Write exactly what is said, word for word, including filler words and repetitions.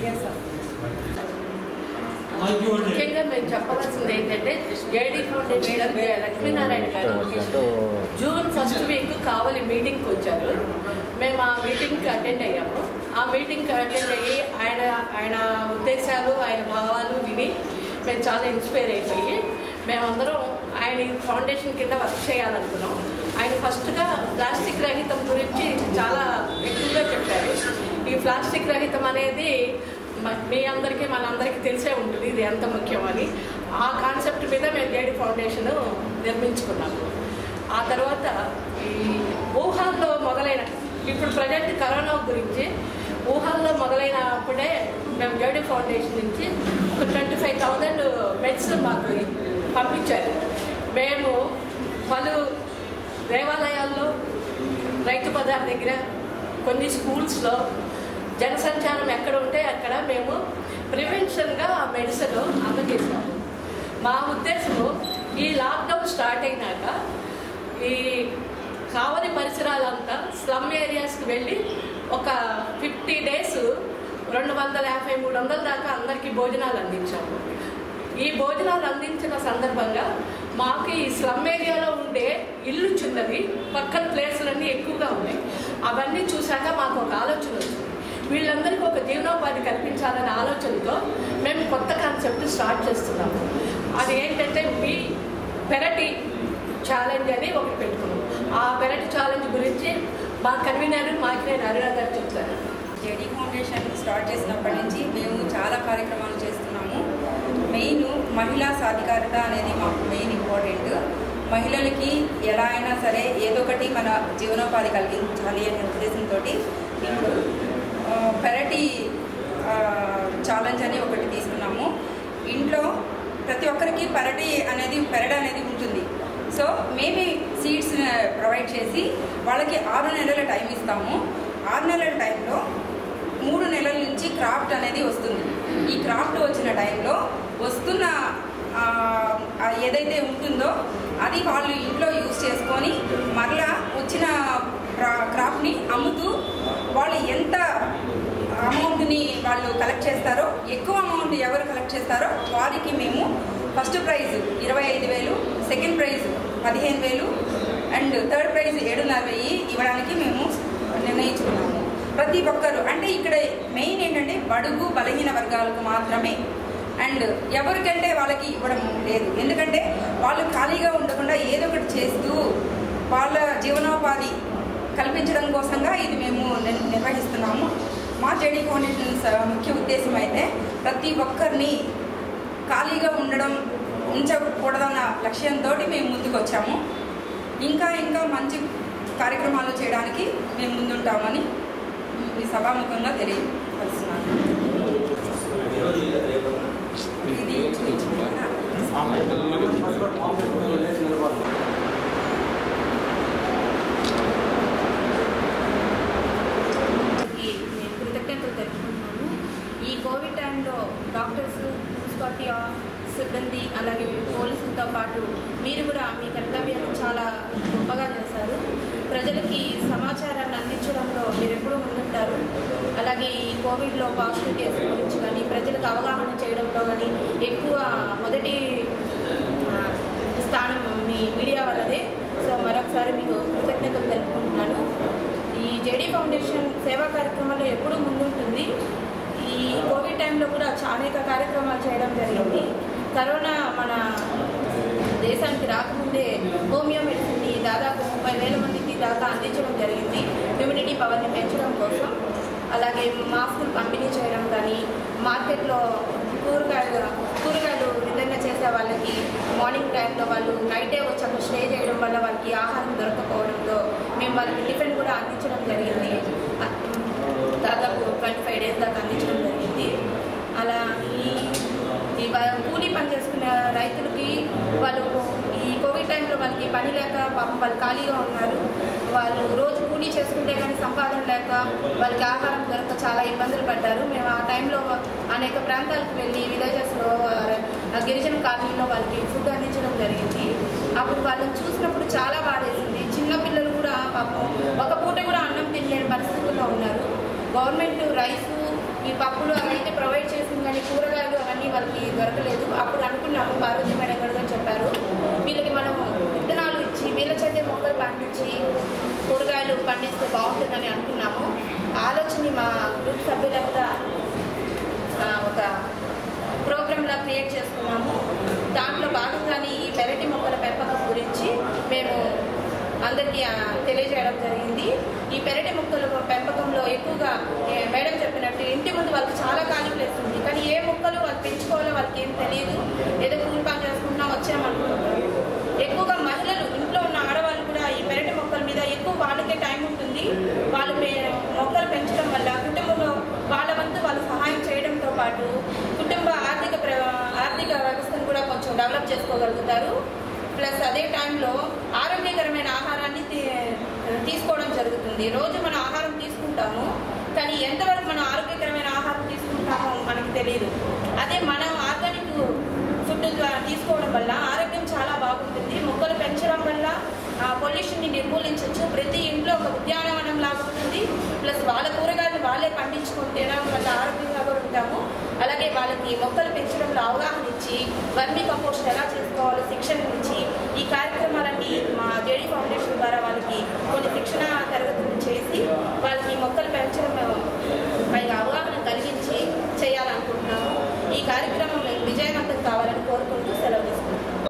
ముఖ్యంగా మేము చెప్పవలసింది ఏంటంటే జేడీ ఫౌండేషన్ లక్ష్మీనారాయణ గారు జూన్ ఫస్ట్ వీక్ కావలి మీటింగ్కి వచ్చారు. మేము ఆ మీటింగ్కి అటెండ్ అయ్యాము. ఆ మీటింగ్కి అటెండ్ అయ్యి ఆయన ఆయన ఉద్దేశాలు ఆయన భావాలు విని మేము చాలా ఇన్స్పైర్ అయిపోయి మేమందరం ఆయన ఫౌండేషన్ కింద వర్క్ చేయాలనుకున్నాం. ఆయన ఫస్ట్గా ప్లాస్టిక్ రహితం గురించి చాలా ఎక్కువగా చెప్పారు. ఈ ప్లాస్టిక్ రహితం అనేది మీ అందరికీ మనందరికీ తెలిసే ఉంటుంది ఇది ఎంత ముఖ్యమని. ఆ కాన్సెప్ట్ మీద మేము జేడీ ఫౌండేషన్ నిర్మించుకున్నాము. ఆ తర్వాత ఈ ఊహాల్లో మొదలైన ఇప్పుడు ప్రజెంట్ కరోనా గురించి ఊహాల్లో మొదలైనప్పుడే మేము జేడీ ఫౌండేషన్ నుంచి ఒక ట్వంటీ ఫైవ్ థౌజండ్ బెడ్స్ మాకు పంపించారు. మేము పలు దేవాలయాల్లో, రైతు బజార్ దగ్గర, కొన్ని స్కూల్స్లో జనసంచారం ఎక్కడ ఉంటే అక్కడ మేము ప్రివెన్షన్గా ఆ మెడిసిన్ అందజేసాము. మా ఉద్దేశము ఈ లాక్డౌన్ స్టార్ట్ అయినాక ఈ కావలి పరిసరాలంతా స్లమ్ ఏరియాస్కి వెళ్ళి ఒక ఫిఫ్టీ డేస్ రెండు వందల యాభై మూడు వందల దాకా అందరికీ భోజనాలు అందించాము. ఈ భోజనాలు అందించిన సందర్భంగా మాకు ఈ స్లమ్ ఏరియాలో ఉండే ఇల్లు చిన్నది, పక్కన ప్లేసులన్నీ ఎక్కువగా ఉన్నాయి. అవన్నీ చూశాక మాకు ఒక ఆలోచన వచ్చింది. వీళ్ళందరికీ ఒక జీవనోపాధి కల్పించాలనే ఆలోచనతో మేము కొత్త కాన్సెప్ట్ స్టార్ట్ చేస్తున్నాము. అది ఏంటంటే మీ పెరటి ఛాలెంజ్ అని ఒకటి పెట్టుకున్నాం. ఆ పెరటి ఛాలెంజ్ గురించి మా కన్వీనర్ మాకినేని అరుణ గారు చెప్తారు. జేడీ ఫౌండేషన్ స్టార్ట్ చేసినప్పటి నుంచి మేము చాలా కార్యక్రమాలు చేస్తున్నాము. మెయిన్ మహిళా సాధికారత అనేది మాకు మెయిన్ ఇంపార్టెంట్. మహిళలకి ఎలా అయినా సరే ఏదో ఒకటి మన జీవనోపాధి కలిగించాలి అనే ఉద్దేశంతో ఇప్పుడు పెరటి ఛాలెంజ్ అని ఒకటి తీసుకున్నాము. ఇంట్లో ప్రతి ఒక్కరికి పెరటి అనేది పెరడు అనేది ఉంటుంది. సో మేమే సీడ్స్ ప్రొవైడ్ చేసి వాళ్ళకి ఆరు నెలల టైం ఇస్తాము. ఆరు నెలల టైంలో మూడు నెలల నుంచి క్రాఫ్ట్ అనేది వస్తుంది. ఈ క్రాఫ్ట్ వచ్చిన టైంలో వస్తున్న ఏదైతే ఉంటుందో అది వాళ్ళు ఇంట్లో యూజ్ చేసుకొని మరలా వచ్చిన క్రాఫ్ట్ని అమ్ముతూ వాళ్ళు ఎంత అమౌంట్ని వాళ్ళు కలెక్ట్ చేస్తారో, ఎక్కువ అమౌంట్ ఎవరు కలెక్ట్ చేస్తారో వారికి మేము ఫస్ట్ ప్రైజ్ ఇరవై ఐదు వేలు, సెకండ్ ప్రైజ్ పదిహేను వేలు అండ్ థర్డ్ ప్రైజ్ ఏడున్నర వెయ్యి ఇవ్వడానికి మేము నిర్ణయించుకున్నాము. ప్రతి ఒక్కరు అంటే ఇక్కడ మెయిన్ ఏంటంటే బడుగు బలహీన వర్గాలకు మాత్రమే. అండ్ ఎవరికంటే వాళ్ళకి ఇవ్వడం లేదు. ఎందుకంటే వాళ్ళు ఖాళీగా ఉండకుండా ఏదో ఒకటి చేస్తూ వాళ్ళ జీవనోపాధి కల్పించడం కోసంగా ఇది మేము నిర్వహిస్తున్నాము. మా జేడీ ఫౌండేషన్ ముఖ్య ఉద్దేశం అయితే ప్రతి ఒక్కరిని ఖాళీగా ఉండడం ఉంచకూడదన్న లక్ష్యంతో మేము ముందుకు వచ్చాము. ఇంకా ఇంకా మంచి కార్యక్రమాలు చేయడానికి మేము ముందుంటామని ఈ సభాముఖంగా తెలియపరుస్తున్నాను. ఇది ఈ కోవిడ్ టైంలో డాక్టర్స్, మున్సిపాలిటీ సిబ్బంది అలాగే పోలీసులతో పాటు మీరు కూడా మీ కర్తవ్యాన్ని చాలా గొప్పగా చేశారు. ప్రజలకి సమాచారాన్ని అందించడంలో మీరు ఎప్పుడూ ముందుంటారు. అలాగే ఈ కోవిడ్లో పాజిటివ్ కేసుల గురించి కానీ ప్రజలకు అవగాహన చేయడంలో కానీ ఎక్కువ మొదటి స్థానం మీ మీడియా వల్లదే. సో మరొకసారి మీకు కృతజ్ఞతలు తెలుపుకుంటున్నాను. ఈ జేడీ ఫౌండేషన్ సేవా కార్యక్రమాల్లో ఎప్పుడూ ముందుంటుంది. ఈ కోవిడ్ టైంలో కూడా అనేక కార్యక్రమాలు చేయడం జరిగింది. కరోనా మన దేశానికి రాకముందే హోమియో మెడిసిన్ని దాదాపు ముప్పై వేల మందికి దాకా అందించడం జరిగింది ఇమ్యూనిటీ పవర్ని పెంచడం కోసం. అలాగే మాస్కులు పంపిణీ చేయడం కానీ, మార్కెట్లో కూరగాయలు కూరగాయలు విధంగా చేసే వాళ్ళకి మార్నింగ్ టైంలో వాళ్ళు నైటే వచ్చి అక్కడ స్టే చేయడం వల్ల వాళ్ళకి ఆహారం దొరకపోవడంతో మేము వాళ్ళకి టిఫిన్ కూడా అందించడం జరిగింది. దాదాపు ట్వంటీ ఫైవ్ డేస్ దాకా అందించడం జరిగింది. అలా ఈ ఈ కూలీ పని చేసుకునే రైతులకి వాళ్ళు ఈ కోవిడ్ టైంలో వాళ్ళకి పని లేక పాపం వాళ్ళు ఖాళీగా ఉన్నారు. వాళ్ళు రోజు కూలీ చేసుకుంటే కానీ సంపాదన లేక వాళ్ళకి ఆహారం దొరక చాలా ఇబ్బందులు పడ్డారు. మేము ఆ టైంలో అనేక ప్రాంతాలకు వెళ్ళి విలేజెస్లో గిరిజన కాలనీలో వాళ్ళకి ఫుడ్ అందించడం జరిగింది. అప్పుడు వాళ్ళని చూసినప్పుడు చాలా బాధేసింది. చిన్నపిల్లలు కూడా పాపం ఒక పూట కూడా అన్నం తినలేని పరిస్థితుల్లో ఉన్నారు. గవర్నమెంట్ రైసు ఈ పప్పులు అవైతే ప్రొవైడ్ చేసింది కానీ కూరగాయలు అవన్నీ వాళ్ళకి దొరకలేదు. అప్పుడు అనుకున్నాము, పార్వతి మేడం గారు చెప్పారు వీళ్ళకి మనం విత్తనాలు ఇచ్చి వీళ్ళ చేతే మొక్కలు పండించి కూరగాయలు పండిస్తే బాగుంటుందని అనుకున్నాము. ఆలోచన మా గ్రూప్ సభ్యులంతా ఒక ప్రోగ్రామ్లా క్రియేట్ చేసుకున్నాము. దాంట్లో భాగంగానే ఈ పెరటి మొక్కల పెంపకం గురించి మేము అందరికీ తెలియజేయడం జరిగింది. ఈ పెరటి మొక్కల పెంపకంలో ఎక్కువగా మేడం చెప్పినట్టు ఇంటి ముందు వాళ్ళకి చాలా ఖాళీ ప్లేస్ ఉంది, కానీ ఏ మొక్కలు వాళ్ళు పెంచుకోవాలో వాళ్ళకి ఏం తెలియదు. ఏదో కూలి పని చేసుకుంటున్నా వచ్చామనుకుంటున్నారు. ఎక్కువగా మహిళలు ఇంట్లో ఉన్న ఆడవాళ్ళు కూడా ఈ పెరటి మొక్కల మీద ఎక్కువ వాళ్ళకే టైం ఉంటుంది. వాళ్ళు మొక్కలు పెంచడం వల్ల కుటుంబంలో వాళ్ళ వంతు వాళ్ళు సహాయం చేయడంతో పాటు కుటుంబ ఆర్థిక ఆర్థిక వ్యవస్థను కూడా కొంచెం డెవలప్ చేసుకోగలుగుతారు. ప్లస్ అదే టైంలో ఆరోగ్యకరమైన ఆహారాన్ని తీసుకోవడం జరుగుతుంది. రోజు మనం ఆహారం తీసుకుంటాము, కానీ ఎంతవరకు మనం ఆరోగ్యకరమైన ఆహారం తీసుకుంటామో మనకు తెలియదు. అదే మనం ఆర్గానిక్ ఫుడ్ తీసుకోవడం వల్ల ఆరోగ్యం చాలా బాగుంటుంది. మొక్కలు పెంచడం వల్ల పొల్యూషన్ని నిర్మూలించవచ్చు. ప్రతి ఇంట్లో ఒక ఉద్యానవనం లాగా ఉంటుంది. ప్లస్ వాళ్ళ కూరగాయలు వాళ్ళే పండించుకొని తినడం వల్ల ఆరోగ్యంగా కూడా ఉంటాము. అలాగే వాళ్ళకి మొక్కలు పెంచడంలో అవగాహన ఇచ్చి వర్మీ కంపోస్ట్ ఎలా చేసుకోవాలో శిక్షణ ఇచ్చి ఈ కార్యక్రమాలు